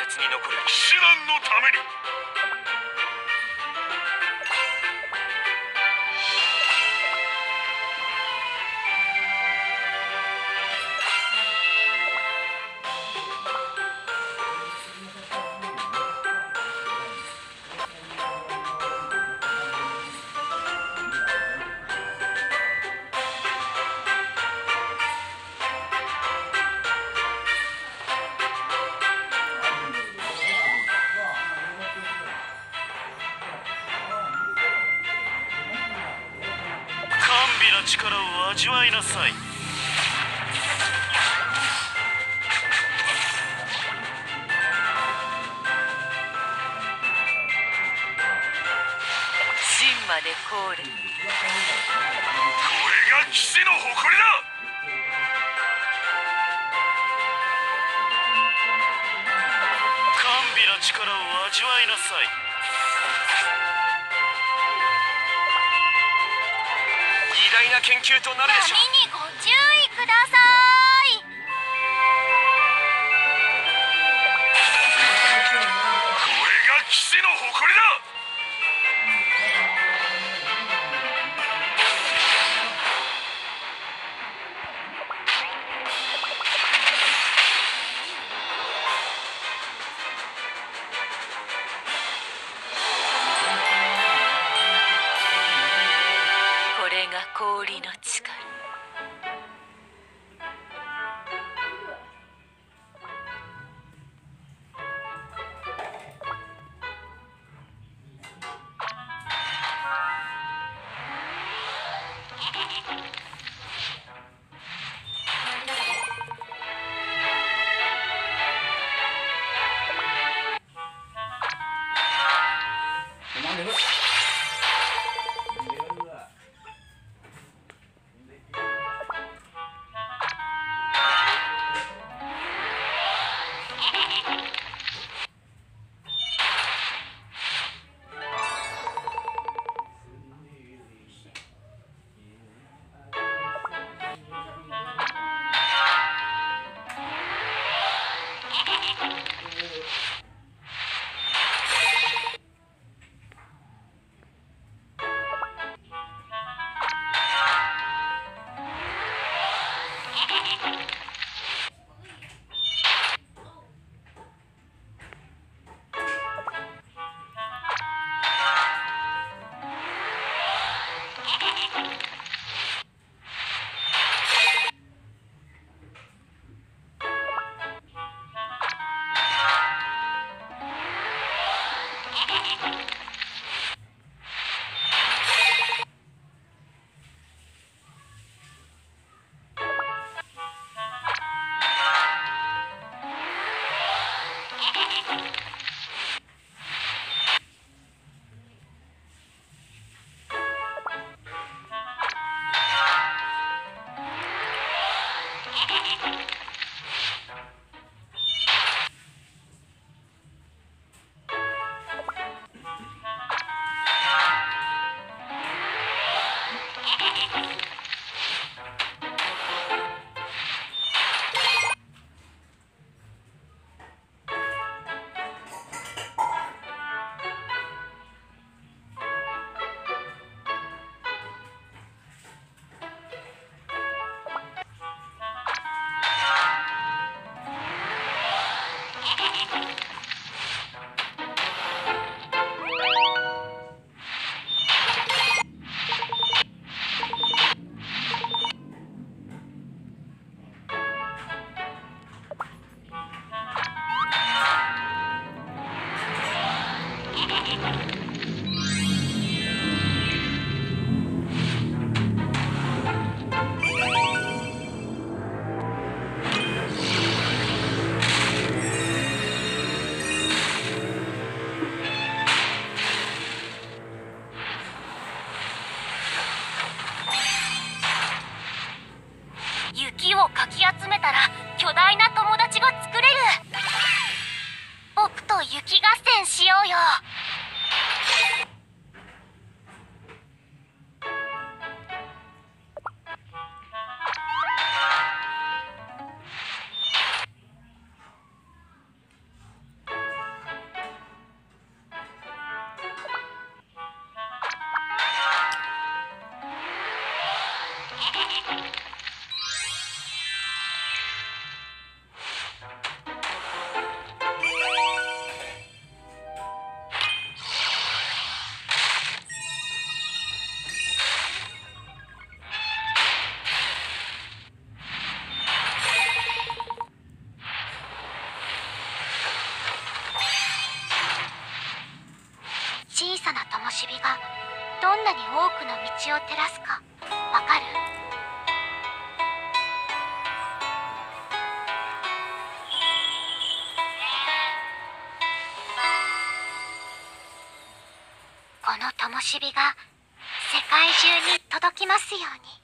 説に残る。 騎士団のために。 力を味わいなさい。 真まで凍る。 これが騎士の誇りだ。 甘美な力を味わいなさい。偉大な研究となるでしょう。 波にご注意ください。 これが騎士の誇りだ。 これが氷の力。 雪をかき集めたら巨大な友達が作れる。僕と雪合戦しようよ。 火がどんなに多くの道を照らすかわかる？この灯火が世界中に届きますように。